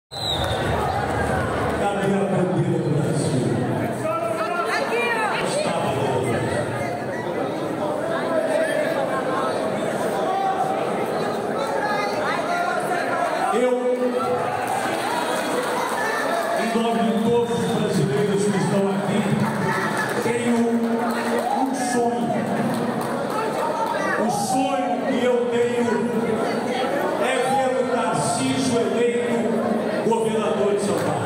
Cadê a bandeira do Brasil? Eu, em nome de todos os brasileiros que estão aqui, tenho um sonho. O sonho que eu tenho é ver o Tarcísio eleito governador de São Paulo.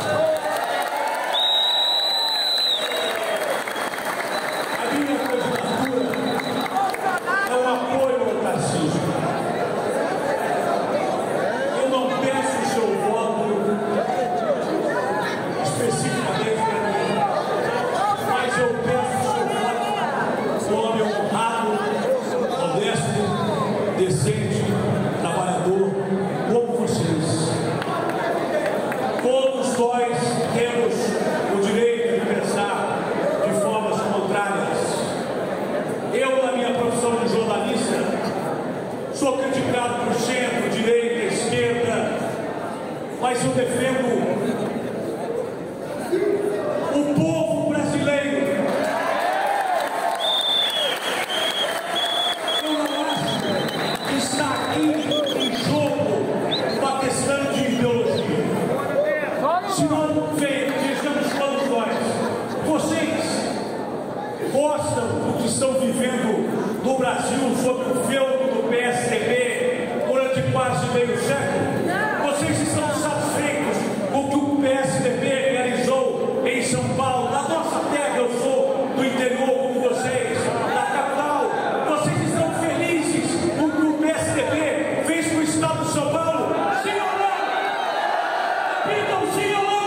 A minha candidatura é um apoio ao Tarcísio. Eu não peço o seu voto especificamente para mim, mas eu peço o seu voto como homem honrado, honesto, decente, trabalhador, como vocês. Todos nós temos o direito de pensar de formas contrárias. Eu, na minha profissão de jornalista, sou criticado por centro, direita, esquerda, mas eu defendo o povo brasileiro. Eu não acho que está aqui em jogo uma questão de ideologia. Se não vejamos todos nós, vocês gostam do que estão vivendo no Brasil sob o feudo do PSDB durante quase meio século? Vocês estão satisfeitos com o que o PSDB realizou em São Paulo, na nossa terra? Eu sou do interior como vocês, da capital. Vocês estão felizes com o que o PSDB fez com o estado de São Paulo? Sim ou não? Então, sim ou não?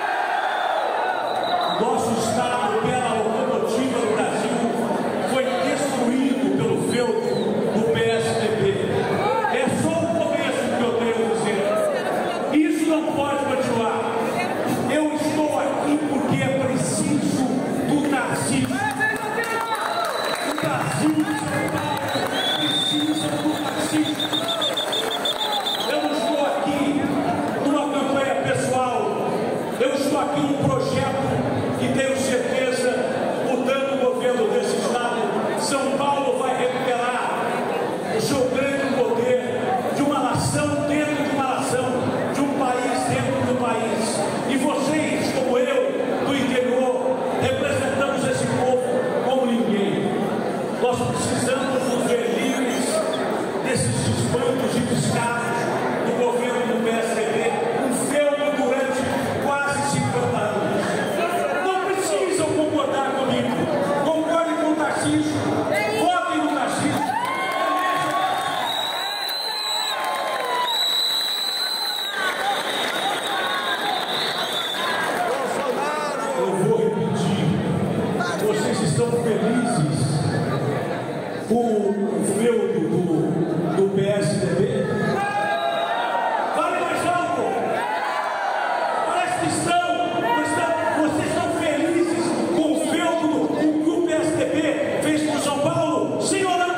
Nosso estado, pela locomotiva do Brasil, foi destruído pelo feudo do PSDB. É só o começo que eu tenho a dizer. Isso não pode continuar. Eu estou aqui porque é preciso do Tarcísio. O Brasil de São Paulo precisa do Tarcísio. Eu não estou aqui numa campanha pessoal. Eu estou aqui num projeto que tenho certeza, mudando o governo desse estado, São Paulo vai recuperar o seu grande poder de uma nação dentro de uma nação, de um país dentro do país. E vocês, como eu, do interior, representamos esse povo como ninguém. Nós precisamos nos ver livres desses desmandos e descasos do governo do PSDB, um feudo durante quase 50 anos. Não precisam concordar comigo. Concordem com o Tarcísio. Votem no Tarcísio. Eu vou repetir. Vocês estão felizes com o feudo do PSDB? Vale mais alto. Parece que estão. Vocês estão felizes com o feudo com que o PSDB fez com São Paulo? Sim ou não?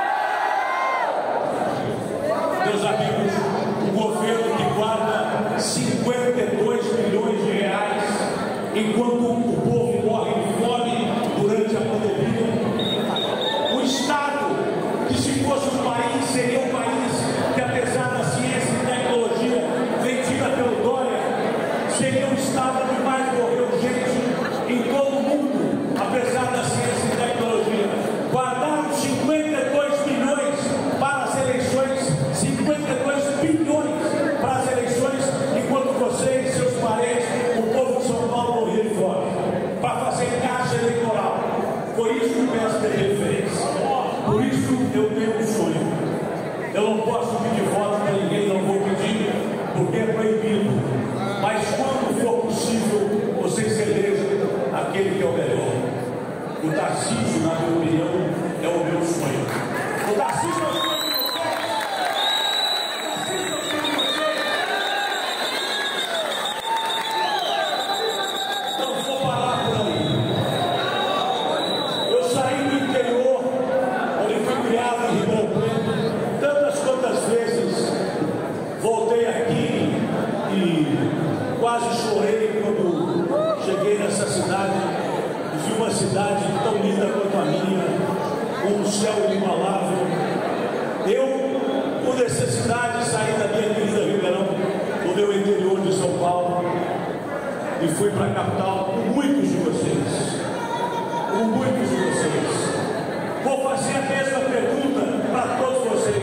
Meus amigos, o governo que guarda 52 milhões de reais enquanto o povo morre de fome durante a pandemia. O Estado, que se fosse um país, seria um país que, apesar da ciência e tecnologia vendida pelo Dória, seria um Estado que mais morreu gente em todo o mundo, apesar da ciência e tecnologia. Guardaram 52 milhões para as eleições, 52 bilhões para as eleições, enquanto vocês, seus parentes, o povo de São Paulo morreram de fome. quase chorei quando cheguei nessa cidade e vi uma cidade tão linda quanto a minha, com um céu inigualável. Eu, por necessidade, saí da minha querida Ribeirão, do meu interior de São Paulo, e fui para a capital com muitos de vocês. Com muitos de vocês. Vou fazer a mesma pergunta para todos vocês.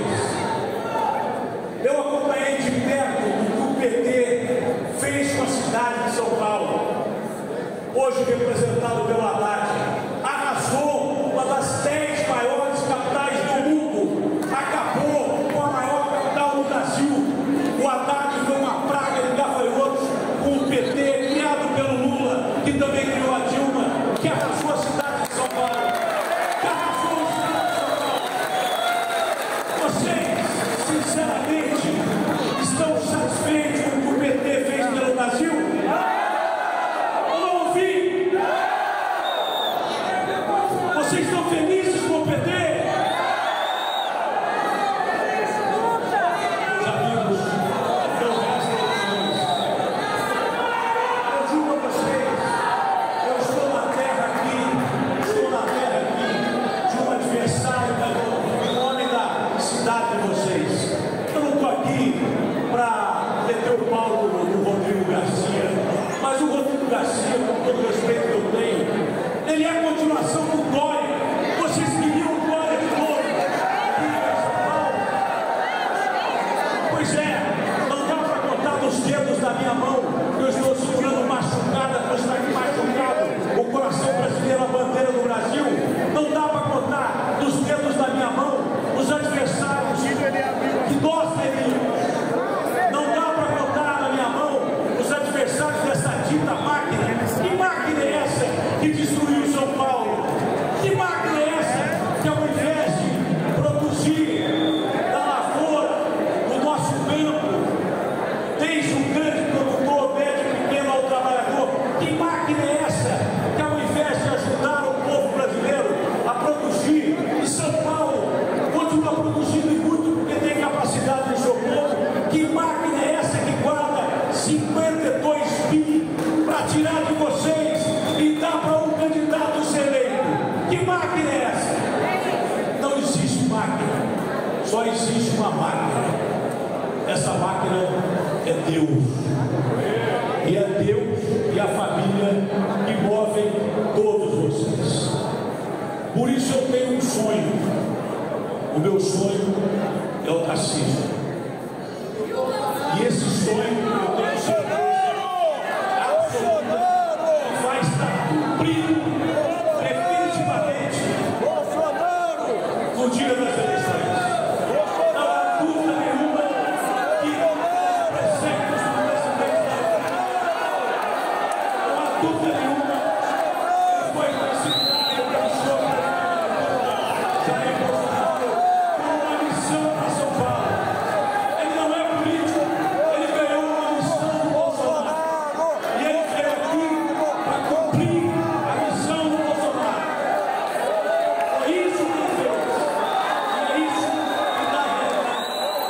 Eu acompanhei de perto o que o PT fez com a cidade de São Paulo, hoje representado pelo Haddad. Arrasou uma das 10 maiores capitais do mundo, acabou com a maior capital do Brasil. O Haddad foi uma praga de gafanhotos com o PT, criado pelo Lula, que também criou a Dilma, que arrasou a cidade de São Paulo. Que arrasou a cidade de São Paulo. Vocês, sinceramente, estão satisfeitos com o que o PT fez pelo Brasil? Eu não ouvi. Vocês estão felizes com o PT? Meus amigos, não resta opções. Eu digo a vocês, eu estou na terra aqui de um adversário, do homem da cidade de vocês. Eu não estou aqui para meter o pau no Rodrigo Garcia, mas o Rodrigo Garcia, com todo o respeito que eu tenho, ele é a continuação do Dória. Vocês queriam o Dória de novo aqui em São Paulo? Pois é, não dá para contar nos dedos da minha mão que eu estou segurando machucada, pois está aqui machucado o coração brasileiro, a bandeira do Brasil. Não dá para contar nos dedos da minha mão os adversários que nós teríamos. Não dá para contar na minha mão os adversários dessa dita máquina. Que máquina é essa que destruiu São Paulo? Que máquina é essa que, ao invés de produzir da lavoura, do nosso campo, desde um grande produtor, médio, pequeno ao trabalhador? Que máquina é essa que, ao invés de ajudar o povo brasileiro a produzir, e São Paulo continua produzindo e muito porque tem capacidade de socorro? Que máquina é essa que guarda 52 bi para tirar de vocês e dar para um candidato ser eleito? Que máquina é essa? Não existe máquina, só existe uma máquina. Essa máquina é Deus. E é Deus e a família que movem todos vocês. Por isso eu tenho um sonho. O meu sonho é o Tarcísio. E esse sonho eu tenho certeza absoluta que vai estar cumprido definitivamente no dia das eleições. Não há dúvida nenhuma que os preceitos do presidente da República, não há dúvida nenhuma que foi considerado pelo senhor Jair Bolsonaro como uma missão para São Paulo. Ele não é político, ele ganhou uma missão do Bolsonaro. E ele veio aqui para cumprir a missão do Bolsonaro. Foi isso que ele fez. E é isso que dá realidade.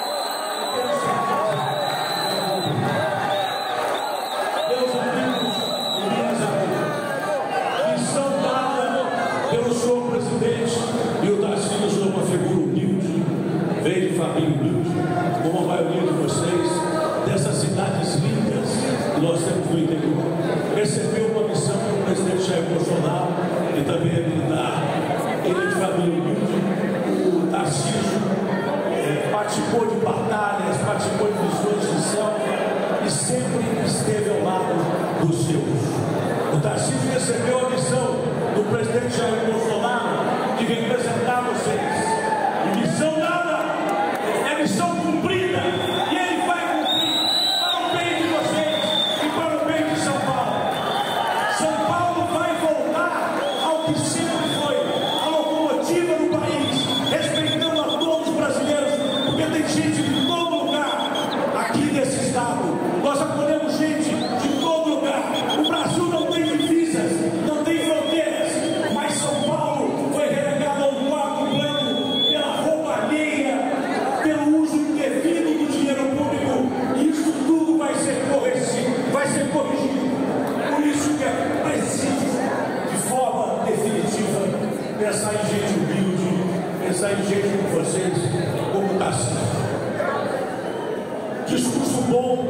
Meus amigos e minhas amigas, missão dada pelo senhor presidente, e o Tarcísio é uma figura humilde, veio de família humilde, como a maioria de vocês, dessas cidades lindas que nós temos no interior. Recebeu uma missão do presidente Jair Bolsonaro, e também é militar. Ele é de família humilde. O Tarcísio participou de batalhas, participou de missões de selva e sempre esteve ao lado dos seus. O Tarcísio recebeu a missão do presidente Jair Bolsonaro de representar vocês. E missão dada é missão cumprida, e ele vai cumprir para o bem de vocês e para o bem de São Paulo. São Paulo vai voltar ao que sempre foi, a locomotiva do país, respeitando a todos os brasileiros, porque tem gente de todo lugar aqui nesse estado. Nós acolhemos gente de todo lugar. O Brasil não tem divisas, não tem fronteiras, mas São Paulo foi relegado a um quarto plano discurso bom,